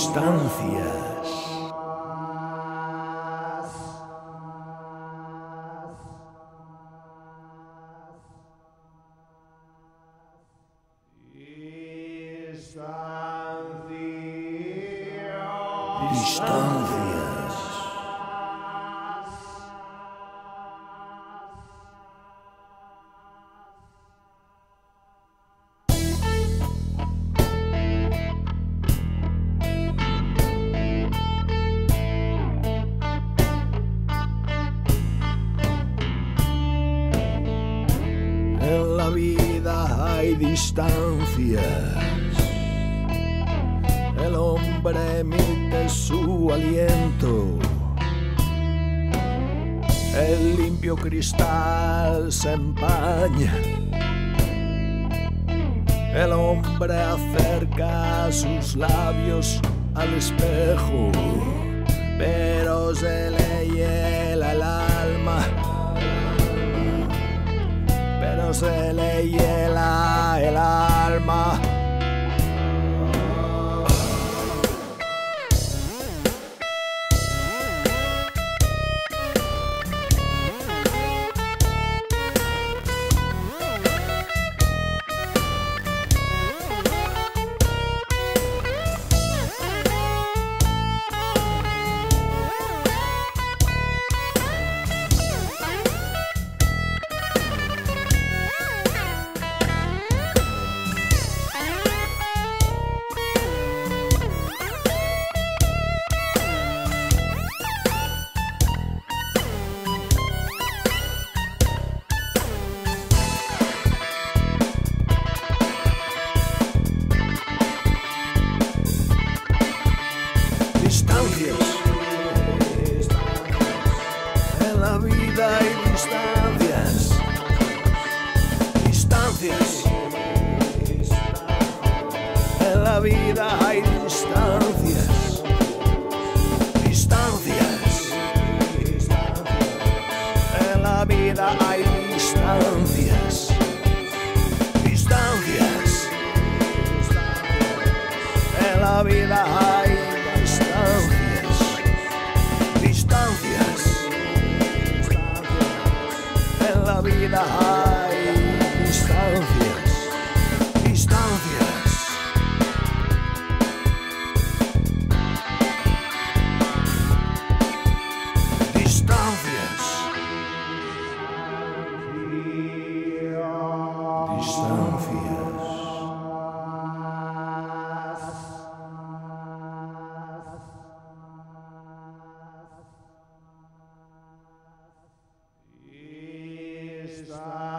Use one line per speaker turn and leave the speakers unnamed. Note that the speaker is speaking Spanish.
Distancias. Distancias. En la vida hay distancias. El hombre emite su aliento. El limpio cristal se empaña. El hombre acerca sus labios al espejo, pero se le hiela el alma. Pero se le hiela el alma. Distancias. En la vida hay distancias. Distancias. En la vida hay distancias. Distancias. En la vida hay distancias. Distancias. En la vida hay distancias. En la vida hay distancias. Distancias. Distancias. Distancias.